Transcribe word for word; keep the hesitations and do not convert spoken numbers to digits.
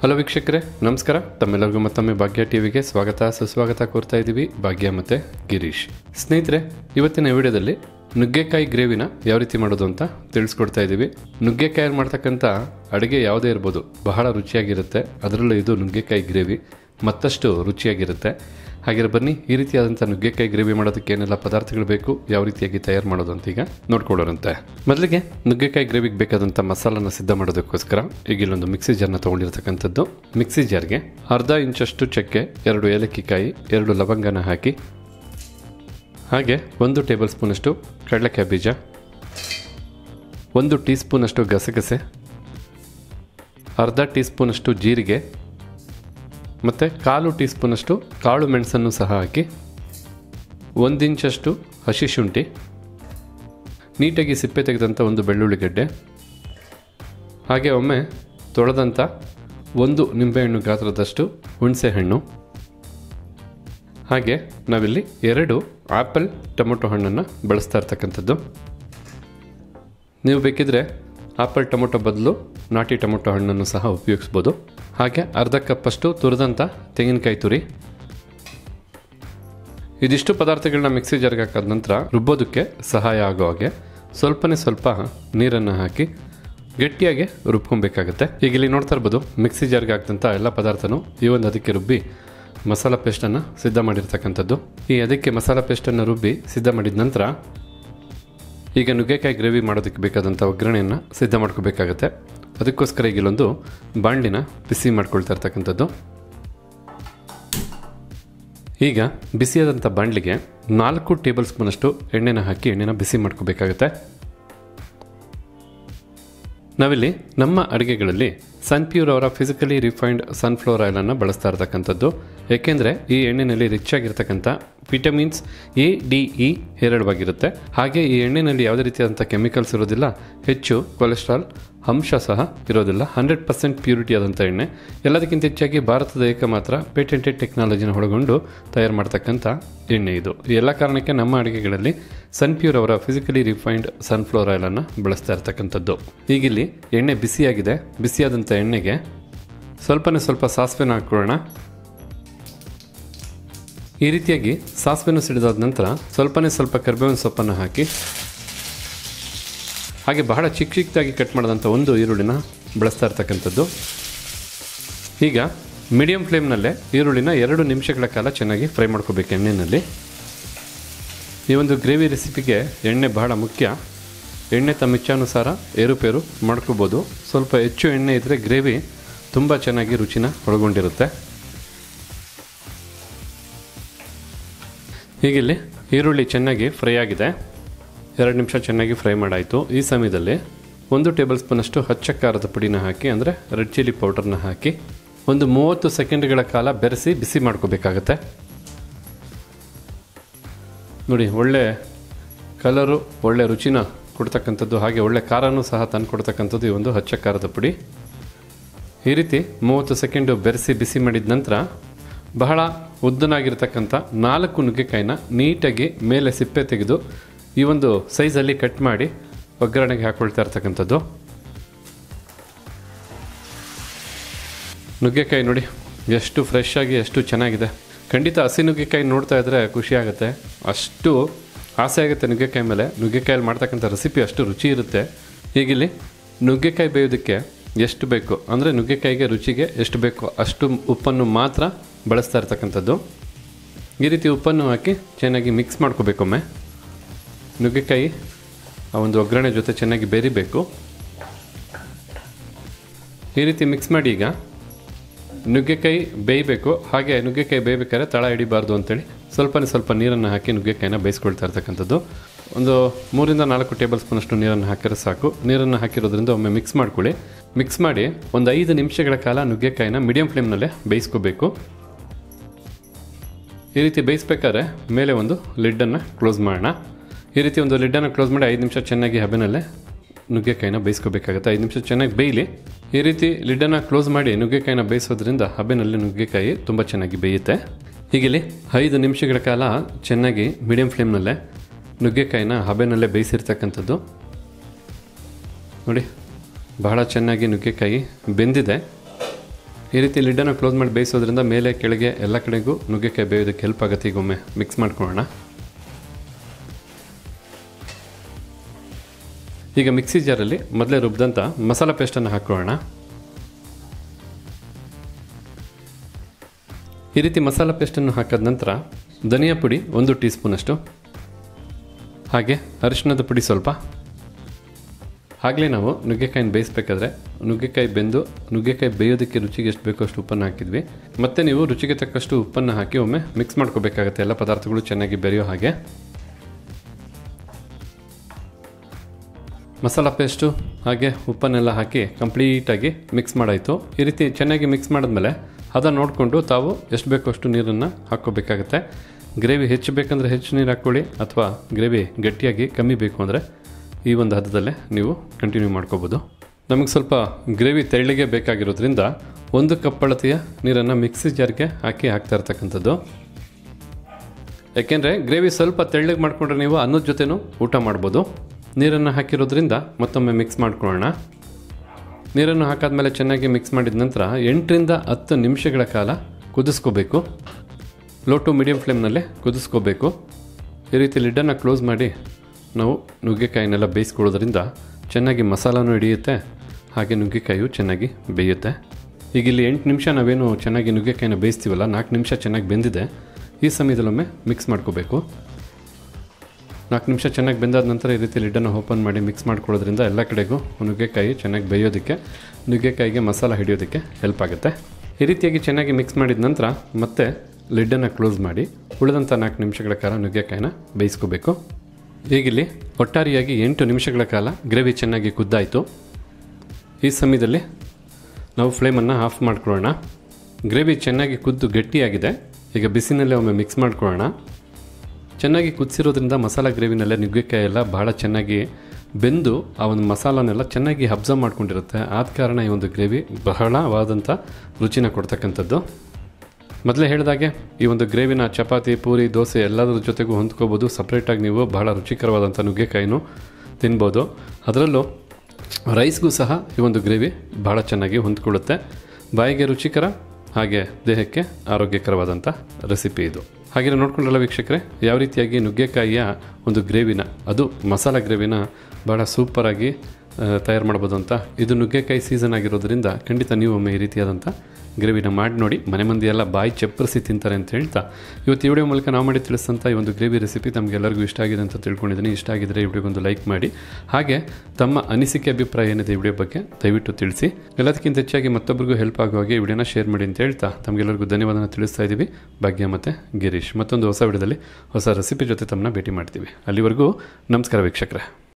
Hello ವೀಕ್ಷಕರೇ, ನಮಸ್ಕಾರ. ತಮ್ಮೆಲ್ಲರಿಗೂ ಮತ್ತೊಮ್ಮೆ ಭಾಗ್ಯ ಟಿವಿಗೆ ಸ್ವಾಗತ ಸುಸ್ವಾಗತ ಕೋರ್ತಾ ಇದ್ದೀವಿ. ಭಾಗ್ಯ ಮತ್ತು ಗಿರೀಶ್. ಸ್ನೇಹಿತರೆ, ಇವತ್ತಿನ ವಿಡಿಯೋದಲ್ಲಿ ನುಗ್ಗೆಕಾಯಿ ಗ್ರೇವಿನ ಯಾವ ರೀತಿ ಮಾಡೋದು ಅಂತ ತಿಳಿಸ್ಕೊಡ್ತಾ ಇದ್ದೀವಿ. ನುಗ್ಗೆಕಾಯಲ್ಲಿ ಮಾಡ್ತಕ್ಕಂಥ ಅಡುಗೆ ಯಾವುದೇ ಇರ್ಬೋದು, ಬಹಳ ರುಚಿಯಾಗಿರುತ್ತೆ. ಅದರಲ್ಲೂ ಇದು ನುಗ್ಗೆಕಾಯಿ ಗ್ರೇವಿ ಮತ್ತಷ್ಟು ರುಚಿಯಾಗಿರುತ್ತೆ. ಹಾಗೆ ಬನ್ನಿ, ಈ ರೀತಿಯಾದಂಥ ನುಗ್ಗೆಕಾಯಿ ಗ್ರೇವಿ ಮಾಡೋದಕ್ಕೆ ಏನೆಲ್ಲ ಪದಾರ್ಥಗಳು ಬೇಕು, ಯಾವ ರೀತಿಯಾಗಿ ತಯಾರು ಮಾಡೋದು ಅಂತ ಈಗ ನೋಡ್ಕೊಳ್ಳೋರಂತೆ. ಮೊದಲಿಗೆ ನುಗ್ಗೆಕಾಯಿ ಗ್ರೇವಿಗೆ ಬೇಕಾದಂಥ ಮಸಾಲನ ಸಿದ್ಧ ಮಾಡೋದಕ್ಕೋಸ್ಕರ ಈಗ ಇಲ್ಲೊಂದು ಮಿಕ್ಸಿ ಜಾರ್ನ ತೊಗೊಂಡಿರ್ತಕ್ಕಂಥದ್ದು. ಮಿಕ್ಸಿ ಜಾರ್ಗೆ ಅರ್ಧ ಇಂಚಷ್ಟು ಚಕ್ಕೆ, ಎರಡು ಏಲಕ್ಕಿಕಾಯಿ, ಎರಡು ಲವಂಗನ ಹಾಕಿ, ಹಾಗೆ ಒಂದು ಟೇಬಲ್ ಸ್ಪೂನಷ್ಟು ಕಡಲೆಕಾಯಿ ಬೀಜ, ಒಂದು ಟೀ ಸ್ಪೂನಷ್ಟು ಗಸಗಸೆ, ಅರ್ಧ ಟೀ ಸ್ಪೂನಷ್ಟು ಜೀರಿಗೆ ಮತ್ತು ಕಾಲು ಟೀ ಸ್ಪೂನಷ್ಟು ಕಾಳು ಮೆಣಸನ್ನು ಸಹ ಹಾಕಿ, ಒಂದು ಇಂಚಷ್ಟು ಹಸಿ ಶುಂಠಿ, ನೀಟಾಗಿ ಸಿಪ್ಪೆ ತೆಗೆದಂಥ ಒಂದು ಬೆಳ್ಳುಳ್ಳಿ ಗಡ್ಡೆ, ಹಾಗೆ ಒಮ್ಮೆ ತೊಳೆದಂಥ ಒಂದು ನಿಂಬೆಹಣ್ಣು ಗಾತ್ರದಷ್ಟು ಹುಣಸೆ ಹಣ್ಣು, ಹಾಗೆ ನಾವಿಲ್ಲಿ ಎರಡು ಆ್ಯಪಲ್ ಟೊಮೊಟೊ ಹಣ್ಣನ್ನು ಬಳಸ್ತಾ ಇರ್ತಕ್ಕಂಥದ್ದು. ನೀವು ಬೇಕಿದ್ರೆ ಆ್ಯಪಲ್ ಟೊಮೊಟೊ ಬದಲು ನಾಟಿ ಟೊಮೊಟೊ ಹಣ್ಣನ್ನು ಸಹ ಉಪಯೋಗಿಸ್ಬೋದು. ಹಾಗೆ ಅರ್ಧ ಕಪ್ಪಷ್ಟು ತುರಿದಂಥ ತೆಂಗಿನಕಾಯಿ ತುರಿ. ಇದಿಷ್ಟು ಪದಾರ್ಥಗಳನ್ನ ಮಿಕ್ಸಿ ಜಾರ್ಗೆ ಹಾಕಾದ ನಂತರ ರುಬ್ಬೋದಕ್ಕೆ ಸಹಾಯ ಆಗೋ ಹಾಗೆ ಸ್ವಲ್ಪನೇ ಸ್ವಲ್ಪ ನೀರನ್ನು ಹಾಕಿ ಗಟ್ಟಿಯಾಗಿ ರುಬ್ಕೊಬೇಕಾಗತ್ತೆ. ಈಗ ಇಲ್ಲಿ ನೋಡ್ತಾ ಇರ್ಬೋದು, ಮಿಕ್ಸಿ ಜಾರ್ಗೆ ಹಾಕಿದಂಥ ಎಲ್ಲ ಪದಾರ್ಥನೂ ಈ ಒಂದು ಅದಕ್ಕೆ ರುಬ್ಬಿ ಮಸಾಲ ಪೇಸ್ಟನ್ನು ಸಿದ್ಧ ಮಾಡಿರ್ತಕ್ಕಂಥದ್ದು. ಈ ಅದಕ್ಕೆ ಮಸಾಲ ಪೇಸ್ಟನ್ನು ರುಬ್ಬಿ ಸಿದ್ಧ ಮಾಡಿದ ನಂತರ ಈಗ ನುಗ್ಗೆಕಾಯಿ ಗ್ರೇವಿ ಮಾಡೋದಕ್ಕೆ ಬೇಕಾದಂಥ ಒಗ್ಗರಣೆಯನ್ನು ಸಿದ್ಧ ಮಾಡ್ಕೋಬೇಕಾಗತ್ತೆ. ಅದಕ್ಕೋಸ್ಕರ ಈಗ ಇಲ್ಲೊಂದು ಬಾಣಲಿನ ಬಿಸಿ ಮಾಡ್ಕೊಳ್ತಾ ಇರ್ತಕ್ಕಂಥದ್ದು. ಈಗ ಬಿಸಿಯಾದಂಥ ಬಾಣಲಿಗೆ ನಾಲ್ಕು ಟೇಬಲ್ ಸ್ಪೂನಷ್ಟು ಎಣ್ಣೆನ ಹಾಕಿ ಎಣ್ಣೆನ ಬಿಸಿ ಮಾಡ್ಕೋಬೇಕಾಗತ್ತೆ. ನಾವಿಲ್ಲಿ ನಮ್ಮ ಅಡುಗೆಗಳಲ್ಲಿ ಸನ್ಪ್ಯೂರ್ ಅವರ ಫಿಸಿಕಲಿ ರಿಫೈನ್ಡ್ ಸನ್ಫ್ಲವರ್ ಆಯಿಲನ್ನು ಬಳಸ್ತಾ ಇರ್ತಕ್ಕಂಥದ್ದು. ಏಕೆಂದರೆ ಈ ಎಣ್ಣೆಯಲ್ಲಿ ರಿಚ್ ಆಗಿರ್ತಕ್ಕಂಥ ವಿಟಮಿನ್ಸ್ ಎ ಡಿ ಇ ಹೇರಳವಾಗಿರುತ್ತೆ. ಹಾಗೆ ಈ ಎಣ್ಣೆಯಲ್ಲಿ ಯಾವುದೇ ರೀತಿಯಾದಂಥ ಕೆಮಿಕಲ್ಸ್ ಇರೋದಿಲ್ಲ, ಹೆಚ್ಚು ಕೊಲೆಸ್ಟ್ರಾಲ್ ಅಂಶ ಸಹ ಇರೋದಿಲ್ಲ. ಹಂಡ್ರೆಡ್ ಪರ್ಸೆಂಟ್ ಪ್ಯೂರಿಟಿ ಆದಂಥ ಎಣ್ಣೆ. ಎಲ್ಲದಕ್ಕಿಂತ ಹೆಚ್ಚಾಗಿ ಭಾರತದ ಏಕಮಾತ್ರ ಪೇಟೆಂಟೆಡ್ ಟೆಕ್ನಾಲಜಿನ ಒಳಗೊಂಡು ತಯಾರು ಮಾಡ್ತಕ್ಕಂಥ ಎಣ್ಣೆ ಇದು. ಈ ಎಲ್ಲ ಕಾರಣಕ್ಕೆ ನಮ್ಮ ಅಡುಗೆಗಳಲ್ಲಿ ಸನ್ಪ್ಯೂರ್ ಅವರ ಫಿಸಿಕಲಿ ರಿಫೈನ್ಡ್ ಸನ್ಫ್ಲವರ್ ಆಯಿಲನ್ನು ಬಳಸ್ತಾ ಇರ್ತಕ್ಕಂಥದ್ದು. ಈಗಿಲ್ಲಿ ಎಣ್ಣೆ ಬಿಸಿಯಾಗಿದೆ. ಬಿಸಿಯಾದಂಥ ಎಣ್ಣೆಗೆ ಸ್ವಲ್ಪನೇ ಸ್ವಲ್ಪ ಸಾಸಿವೆನ ಹಾಕೊಳ್ಳೋಣ. ಈ ರೀತಿಯಾಗಿ ಸಾಸಿವೆನ ಸಿಡಿದಾದ ನಂತರ ಸ್ವಲ್ಪನೇ ಸ್ವಲ್ಪ ಕರಿಬೇವಿನ ಸೊಪ್ಪನ್ನು ಹಾಕಿ, ಹಾಗೆ ಬಹಳ ಚಿಕ್ಕ ಚಿಕ್ಕದಾಗಿ ಕಟ್ ಮಾಡಿದಂಥ ಒಂದು ಈರುಳ್ಳಿನ ಬಳಸ್ತಾ ಇರ್ತಕ್ಕಂಥದ್ದು. ಈಗ ಮೀಡಿಯಂ ಫ್ಲೇಮ್ನಲ್ಲೇ ಈರುಳ್ಳಿನ ಎರಡು ನಿಮಿಷಗಳ ಕಾಲ ಚೆನ್ನಾಗಿ ಫ್ರೈ ಮಾಡ್ಕೋಬೇಕು ಎಣ್ಣೆಯಲ್ಲಿ. ಈ ಒಂದು ಗ್ರೇವಿ ರೆಸಿಪಿಗೆ ಎಣ್ಣೆ ಬಹಳ ಮುಖ್ಯ. ಎಣ್ಣೆ ತಮ್ಮ ಇಚ್ಛಾನುಸಾರ ಏರುಪೇರು ಮಾಡ್ಕೋಬೋದು. ಸ್ವಲ್ಪ ಹೆಚ್ಚು ಎಣ್ಣೆ ಇದ್ದರೆ ಗ್ರೇವಿ ತುಂಬ ಚೆನ್ನಾಗಿ ರುಚಿನ ಒಳಗೊಂಡಿರುತ್ತೆ. ಹೀಗಿಲ್ಲಿ ಈರುಳ್ಳಿ ಚೆನ್ನಾಗಿ ಫ್ರೈ ಆಗಿದೆ. ಎರಡು ನಿಮಿಷ ಚೆನ್ನಾಗಿ ಫ್ರೈ ಮಾಡಾಯಿತು. ಈ ಸಮಯದಲ್ಲಿ ಒಂದು ಟೇಬಲ್ ಸ್ಪೂನಷ್ಟು ಹಚ್ಚ ಖಾರದ ಪುಡಿನ ಹಾಕಿ, ಅಂದರೆ ರೆಡ್ ಚಿಲ್ಲಿ ಪೌಡರ್ನ ಹಾಕಿ ಒಂದು ಮೂವತ್ತು ಸೆಕೆಂಡ್ಗಳ ಕಾಲ ಬೆರೆಸಿ ಬಿಸಿ ಮಾಡ್ಕೋಬೇಕಾಗತ್ತೆ. ನೋಡಿ, ಒಳ್ಳೆ ಕಲರು, ಒಳ್ಳೆ ರುಚಿನ ಕೊಡ್ತಕ್ಕಂಥದ್ದು, ಹಾಗೆ ಒಳ್ಳೆ ಖಾರನೂ ಸಹ ತಂದು ಕೊಡ್ತಕ್ಕಂಥದ್ದು ಈ ಒಂದು ಹಚ್ಚ ಖಾರದ ಪುಡಿ. ಈ ರೀತಿ ಮೂವತ್ತು ಸೆಕೆಂಡು ಬೆರೆಸಿ ಬಿಸಿ ಮಾಡಿದ ನಂತರ ಬಹಳ ಉದ್ದನಾಗಿರ್ತಕ್ಕಂಥ ನಾಲ್ಕು ನುಗ್ಗೆಕಾಯಿನ ನೀಟಾಗಿ ಮೇಲೆ ಸಿಪ್ಪೆ ತೆಗೆದು ಈ ಒಂದು ಸೈಜಲ್ಲಿ ಕಟ್ ಮಾಡಿ ಒಗ್ಗರಣೆಗೆ ಹಾಕ್ಕೊಳ್ತಾ ಇರ್ತಕ್ಕಂಥದ್ದು. ನುಗ್ಗೆಕಾಯಿ ನೋಡಿ ಎಷ್ಟು ಫ್ರೆಶ್ ಆಗಿ ಎಷ್ಟು ಚೆನ್ನಾಗಿದೆ. ಖಂಡಿತ ಹಸಿ ನುಗ್ಗೆಕಾಯಿ ನೋಡ್ತಾ ಇದ್ದರೆ ಖುಷಿ ಆಗುತ್ತೆ. ಅಷ್ಟು ಆಸೆ ಆಗುತ್ತೆ ನುಗ್ಗೆಕಾಯಿ ಮೇಲೆ. ನುಗ್ಗೆಕಾಯಲ್ಲಿ ಮಾಡ್ತಕ್ಕಂಥ ರೆಸಿಪಿ ಅಷ್ಟು ರುಚಿ ಇರುತ್ತೆ. ಹೀಗಿಲ್ಲಿ ನುಗ್ಗೆಕಾಯಿ ಬೇಯೋದಕ್ಕೆ ಎಷ್ಟು ಬೇಕು, ಅಂದರೆ ನುಗ್ಗೆಕಾಯಿಗೆ ರುಚಿಗೆ ಎಷ್ಟು ಬೇಕೋ ಅಷ್ಟು ಉಪ್ಪನ್ನು ಮಾತ್ರ ಬಳಸ್ತಾ ಇರ್ತಕ್ಕಂಥದ್ದು. ಈ ರೀತಿ ಉಪ್ಪನ್ನು ಹಾಕಿ ಚೆನ್ನಾಗಿ ಮಿಕ್ಸ್ ಮಾಡ್ಕೋಬೇಕೊಮ್ಮೆ. ನುಗ್ಗೆಕಾಯಿ ಆ ಒಂದು ಒಗ್ಗರಣೆ ಜೊತೆ ಚೆನ್ನಾಗಿ ಬೇರಿಬೇಕು. ಈ ರೀತಿ ಮಿಕ್ಸ್ ಮಾಡಿ ಈಗ ನುಗ್ಗೆಕಾಯಿ ಬೇಯಬೇಕು. ಹಾಗೆ ನುಗ್ಗೆಕಾಯಿ ಬೇಯಬೇಕಾದ್ರೆ ತಳ ಹಿಡಿಬಾರ್ದು ಅಂತೇಳಿ ಸ್ವಲ್ಪನೇ ಸ್ವಲ್ಪ ನೀರನ್ನು ಹಾಕಿ ನುಗ್ಗೆಕಾಯಿನ ಬೇಯಿಸ್ಕೊಳ್ತಾ ಇರ್ತಕ್ಕಂಥದ್ದು. ಒಂದು ಮೂರಿಂದ ನಾಲ್ಕು ಟೇಬಲ್ ಸ್ಪೂನಷ್ಟು ನೀರನ್ನು ಹಾಕಿದ್ರೆ ಸಾಕು. ನೀರನ್ನು ಹಾಕಿರೋದ್ರಿಂದ ಒಮ್ಮೆ ಮಿಕ್ಸ್ ಮಾಡ್ಕೊಳ್ಳಿ. ಮಿಕ್ಸ್ ಮಾಡಿ ಒಂದು ಐದು ನಿಮಿಷಗಳ ಕಾಲ ನುಗ್ಗೆಕಾಯಿನ ಮೀಡಿಯಂ ಫ್ಲೇಮ್ನಲ್ಲೇ ಬೇಯಿಸ್ಕೋಬೇಕು. ಈ ರೀತಿ ಬೇಯಿಸ್ಬೇಕಾದ್ರೆ ಮೇಲೆ ಒಂದು ಲಿಡ್ಡನ್ನು ಕ್ಲೋಸ್ ಮಾಡೋಣ. ಈ ರೀತಿ ಒಂದು ಲಿಡ್ಡನ್ನು ಕ್ಲೋಸ್ ಮಾಡಿ ಐದು ನಿಮಿಷ ಚೆನ್ನಾಗಿ ಹಬೆನಲ್ಲೇ ನುಗ್ಗೆಕಾಯಿನ ಬೇಯಿಸ್ಕೋಬೇಕಾಗುತ್ತೆ. ಐದು ನಿಮಿಷ ಚೆನ್ನಾಗಿ ಬೇಯಲಿ. ಈ ರೀತಿ ಲಿಡ್ಡನ್ನು ಕ್ಲೋಸ್ ಮಾಡಿ ನುಗ್ಗೆಕಾಯಿನ ಬೇಯಿಸೋದ್ರಿಂದ ಹಬೆನಲ್ಲಿ ನುಗ್ಗೆಕಾಯಿ ತುಂಬ ಚೆನ್ನಾಗಿ ಬೇಯುತ್ತೆ. ಹೀಗಿಲ್ಲಿ ಐದು ನಿಮಿಷಗಳ ಕಾಲ ಚೆನ್ನಾಗಿ ಮೀಡಿಯಂ ಫ್ಲೇಮ್ನಲ್ಲೇ ನುಗ್ಗೆಕಾಯಿನ ಹಬೆನಲ್ಲೇ ಬೇಯಿಸಿರ್ತಕ್ಕಂಥದ್ದು. ನೋಡಿ, ಬಹಳ ಚೆನ್ನಾಗಿ ನುಗ್ಗೆಕಾಯಿ ಬೆಂದಿದೆ. ಈ ರೀತಿ ಲಿಡ್ಡನ್ನು ಕ್ಲೋಸ್ ಮಾಡಿ ಬೇಯಿಸೋದ್ರಿಂದ ಮೇಲೆ ಕೆಳಗೆ ಎಲ್ಲ ಕಡೆಗೂ ನುಗ್ಗೆಕಾಯಿ ಬೇಯೋದಕ್ಕೆ ಹೆಲ್ಪ್ ಆಗುತ್ತೆ. ಈಗ ಒಮ್ಮೆ ಮಿಕ್ಸ್ ಮಾಡ್ಕೊಳ್ಳೋಣ. ಈಗ ಮಿಕ್ಸಿ ಜಾರಲ್ಲಿ ಮೊದಲೇ ರುಬ್ಬಿದಂಥ ಮಸಾಲ ಪೇಸ್ಟನ್ನು ಹಾಕೊಳ್ಳೋಣ. ಈ ರೀತಿ ಮಸಾಲ ಪೇಸ್ಟನ್ನು ಹಾಕಿದ ನಂತರ ಧನಿಯಾ ಪುಡಿ ಒಂದು ಟೀ ಸ್ಪೂನಷ್ಟು, ಹಾಗೆ ಅರಿಶಿಣದ ಪುಡಿ ಸ್ವಲ್ಪ. ಆಗಲೇ ನಾವು ನುಗ್ಗೆಕಾಯಿನ ಬೇಯಿಸಬೇಕಾದ್ರೆ ನುಗ್ಗೆಕಾಯಿ ಬೆಂದು ನುಗ್ಗೆಕಾಯಿ ಬೇಯೋದಕ್ಕೆ ರುಚಿಗೆ ಎಷ್ಟು ಬೇಕೋ ಅಷ್ಟು ಉಪ್ಪನ್ನು ಹಾಕಿದ್ವಿ. ಮತ್ತು ನೀವು ರುಚಿಗೆ ತಕ್ಕಷ್ಟು ಉಪ್ಪನ್ನು ಹಾಕಿ ಒಮ್ಮೆ ಮಿಕ್ಸ್ ಮಾಡ್ಕೋಬೇಕಾಗತ್ತೆ, ಎಲ್ಲ ಪದಾರ್ಥಗಳು ಚೆನ್ನಾಗಿ ಬೆರೆಯೋ ಹಾಗೆ. ಮಸಾಲ ಪೇಸ್ಟು ಹಾಗೆ ಉಪ್ಪನ್ನೆಲ್ಲ ಹಾಕಿ ಕಂಪ್ಲೀಟಾಗಿ ಮಿಕ್ಸ್ ಮಾಡಾಯಿತು. ಈ ರೀತಿ ಚೆನ್ನಾಗಿ ಮಿಕ್ಸ್ ಮಾಡಿದ್ಮೇಲೆ ಅದನ್ನು ನೋಡಿಕೊಂಡು ತಾವು ಎಷ್ಟು ಬೇಕೋ ಅಷ್ಟು ನೀರನ್ನು ಹಾಕ್ಕೋಬೇಕಾಗತ್ತೆ. ಗ್ರೇವಿ ಹೆಚ್ಚು ಬೇಕಂದರೆ ಹೆಚ್ಚು ನೀರು ಹಾಕ್ಕೊಳ್ಳಿ, ಅಥವಾ ಗ್ರೇವಿ ಗಟ್ಟಿಯಾಗಿ ಕಮ್ಮಿ ಬೇಕು ಅಂದರೆ ಈ ಒಂದು ಹದದಲ್ಲೇ ನೀವು ಕಂಟಿನ್ಯೂ ಮಾಡ್ಕೋಬೋದು. ನಮಗೆ ಸ್ವಲ್ಪ ಗ್ರೇವಿ ತೆಳ್ಳಗೆ ಬೇಕಾಗಿರೋದ್ರಿಂದ ಒಂದು ಕಪ್ ಅಳತೆಯ ನೀರನ್ನು ಮಿಕ್ಸಿ ಜಾರ್ಗೆ ಹಾಕಿ ಹಾಕ್ತಾ ಇರ್ತಕ್ಕಂಥದ್ದು. ಯಾಕೆಂದರೆ ಗ್ರೇವಿ ಸ್ವಲ್ಪ ತೆಳ್ಳಗೆ ಮಾಡಿಕೊಂಡ್ರೆ ನೀವು ಅನ್ನದ ಜೊತೆನೂ ಊಟ ಮಾಡ್ಬೋದು. ನೀರನ್ನು ಹಾಕಿರೋದ್ರಿಂದ ಮತ್ತೊಮ್ಮೆ ಮಿಕ್ಸ್ ಮಾಡ್ಕೊಳ್ಳೋಣ. ನೀರನ್ನು ಹಾಕಾದ್ಮೇಲೆ ಚೆನ್ನಾಗಿ ಮಿಕ್ಸ್ ಮಾಡಿದ ನಂತರ ಎಂಟರಿಂದ ಹತ್ತು ನಿಮಿಷಗಳ ಕಾಲ ಕುದಿಸ್ಕೋಬೇಕು. ಲೋ ಟು ಮೀಡಿಯಮ್ ಫ್ಲೇಮ್ನಲ್ಲೇ ಕುದಿಸ್ಕೋಬೇಕು. ಈ ರೀತಿ ಲಿಡ್ಡನ್ನು ಕ್ಲೋಸ್ ಮಾಡಿ ನಾವು ನುಗ್ಗೆಕಾಯಿನೆಲ್ಲ ಬೇಯಿಸ್ಕೊಳ್ಳೋದ್ರಿಂದ ಚೆನ್ನಾಗಿ ಮಸಾಲನೂ ಹಿಡಿಯುತ್ತೆ, ಹಾಗೆ ನುಗ್ಗೆಕಾಯಿಯು ಚೆನ್ನಾಗಿ ಬೇಯುತ್ತೆ. ಈಗ ಇಲ್ಲಿ ಎಂಟು ನಿಮಿಷ ನಾವೇನು ಚೆನ್ನಾಗಿ ನುಗ್ಗೆಕಾಯಿನ ಬೇಯಿಸ್ತೀವಲ್ಲ, ನಾಲ್ಕು ನಿಮಿಷ ಚೆನ್ನಾಗಿ ಬೆಂದಿದೆ. ಈ ಸಮಯದಲ್ಲೊಮ್ಮೆ ಮಿಕ್ಸ್ ಮಾಡ್ಕೋಬೇಕು. ನಾಲ್ಕು ನಿಮಿಷ ಚೆನ್ನಾಗಿ ಬೆಂದಾದ ನಂತರ ಈ ರೀತಿ ಲಿಡ್ಡನ್ನು ಓಪನ್ ಮಾಡಿ ಮಿಕ್ಸ್ ಮಾಡ್ಕೊಳ್ಳೋದ್ರಿಂದ ಎಲ್ಲ ಕಡೆಗೂ ನುಗ್ಗೆಕಾಯಿ ಚೆನ್ನಾಗಿ ಬೇಯೋದಕ್ಕೆ, ನುಗ್ಗೆಕಾಯಿಗೆ ಮಸಾಲ ಹಿಡಿಯೋದಕ್ಕೆ ಹೆಲ್ಪ್ ಆಗುತ್ತೆ. ಈ ರೀತಿಯಾಗಿ ಚೆನ್ನಾಗಿ ಮಿಕ್ಸ್ ಮಾಡಿದ ನಂತರ ಮತ್ತೆ ಲಿಡ್ಡನ್ನು ಕ್ಲೋಸ್ ಮಾಡಿ ಉಳಿದಂಥ ನಾಲ್ಕು ನಿಮಿಷಗಳ ಕಾಲ ನುಗ್ಗೆಕಾಯಿನ ಬೇಯಿಸ್ಕೋಬೇಕು. ಈಗಿಲ್ಲಿ ಒಟ್ಟಾರೆಯಾಗಿ ಎಂಟು ನಿಮಿಷಗಳ ಕಾಲ ಗ್ರೇವಿ ಚೆನ್ನಾಗಿ ಕುದ್ದಾಯಿತು. ಈ ಸಮಯದಲ್ಲಿ ನಾವು ಫ್ಲೇಮನ್ನು ಆಫ್ ಮಾಡ್ಕೊಳ್ಳೋಣ. ಗ್ರೇವಿ ಚೆನ್ನಾಗಿ ಕುದ್ದು ಗಟ್ಟಿಯಾಗಿದೆ. ಈಗ ಬಿಸಿನಲ್ಲೇ ಒಮ್ಮೆ ಮಿಕ್ಸ್ ಮಾಡ್ಕೊಳ್ಳೋಣ. ಚೆನ್ನಾಗಿ ಕುದಿಸಿರೋದ್ರಿಂದ ಮಸಾಲ ಗ್ರೇವಿನಲ್ಲೇ ನುಗ್ಗೆಕಾಯಿ ಎಲ್ಲ ಭಾಳ ಚೆನ್ನಾಗಿ ಬೆಂದು ಆ ಒಂದು ಮಸಾಲನೆಲ್ಲ ಚೆನ್ನಾಗಿ ಅಬ್ಸರ್ವ್ ಮಾಡ್ಕೊಂಡಿರುತ್ತೆ. ಆದ ಕಾರಣ ಈ ಒಂದು ಗ್ರೇವಿ ಬಹಳವಾದಂಥ ರುಚಿನ ಕೊಡ್ತಕ್ಕಂಥದ್ದು. ಮೊದಲೇ ಹೇಳಿದಾಗೆ ಈ ಒಂದು ಗ್ರೇವಿನ ಚಪಾತಿ, ಪೂರಿ, ದೋಸೆ ಎಲ್ಲದರ ಜೊತೆಗೂ ಹೊಂದ್ಕೋಬೋದು. ಸಪ್ರೇಟಾಗಿ ನೀವು ಬಹಳ ರುಚಿಕರವಾದಂಥ ನುಗ್ಗೆಕಾಯಿನೂ ತಿನ್ಬೋದು. ಅದರಲ್ಲೂ ರೈಸ್ಗೂ ಸಹ ಈ ಒಂದು ಗ್ರೇವಿ ಭಾಳ ಚೆನ್ನಾಗಿ ಹೊಂದ್ಕೊಳ್ಳುತ್ತೆ. ಬಾಯಿಗೆ ರುಚಿಕರ, ಹಾಗೆ ದೇಹಕ್ಕೆ ಆರೋಗ್ಯಕರವಾದಂಥ ರೆಸಿಪಿ ಇದು. ಹಾಗೆ ನೋಡ್ಕೊಂಡ್ರಲ್ಲ ವೀಕ್ಷಕರೇ, ಯಾವ ರೀತಿಯಾಗಿ ನುಗ್ಗೆಕಾಯಿಯ ಒಂದು ಗ್ರೇವಿನ, ಅದು ಮಸಾಲ ಗ್ರೇವಿನ ಭಾಳ ಸೂಪರಾಗಿ ತಯಾರು ಮಾಡ್ಬೋದು ಅಂತ. ಇದು ನುಗ್ಗೆಕಾಯಿ ಸೀಸನ್ ಆಗಿರೋದ್ರಿಂದ ಖಂಡಿತ ನೀವು ಒಮ್ಮೆ ಈ ರೀತಿಯಾದಂಥ ಗ್ರೇವಿನ ಮಾಡಿ ನೋಡಿ. ಮನೆ ಮಂದಿ ಎಲ್ಲ ಬಾಯಿ ಚಪ್ಪರಿಸಿ ತಿಂತಾರೆ ಅಂತ ಹೇಳ್ತಾ ಇವತ್ತು ಈ ವಿಡಿಯೋ ಮೂಲಕ ನಾವು ಮಾಡಿ ತಿಳಿಸಿದಂಥ ಈ ಒಂದು ಗ್ರೇವಿ ರೆಸಿಪಿ ತಮಗೆಲ್ಲರಿಗೂ ಇಷ್ಟ ಆಗಿದೆ ಅಂತ ತಿಳ್ಕೊಂಡಿದ್ದೀನಿ. ಇಷ್ಟ ಆಗಿದ್ದರೆ ಈ ವಿಡಿಯೋಗೊಂದು ಲೈಕ್ ಮಾಡಿ, ಹಾಗೆ ತಮ್ಮ ಅನಿಸಿಕೆ ಅಭಿಪ್ರಾಯ ಏನಿದೆ ಈ ವಿಡಿಯೋ ಬಗ್ಗೆ ದಯವಿಟ್ಟು ತಿಳಿಸಿ. ಎಲ್ಲದಕ್ಕಿಂತ ಹೆಚ್ಚಾಗಿ ಮತ್ತೊಬ್ಬರಿಗೂ ಹೆಲ್ಪ್ ಆಗೋ ಹಾಗೆ ಈ ವಿಡಿಯೋನ ಶೇರ್ ಮಾಡಿ ಅಂತ ಹೇಳ್ತಾ ತಮಗೆಲ್ಲರಿಗೂ ಧನ್ಯವಾದನ ತಿಳಿಸ್ತಾ ಇದ್ದೀವಿ. ಭಾಗ್ಯ ಮತ್ತು ಗಿರೀಶ್. ಮತ್ತೊಂದು ಹೊಸ ವಿಡಿಯೋದಲ್ಲಿ ಹೊಸ ರೆಸಿಪಿ ಜೊತೆ ತಮ್ಮನ್ನ ಭೇಟಿ ಮಾಡ್ತೀವಿ. ಅಲ್ಲಿವರೆಗೂ ನಮಸ್ಕಾರ ವೀಕ್ಷಕರೇ.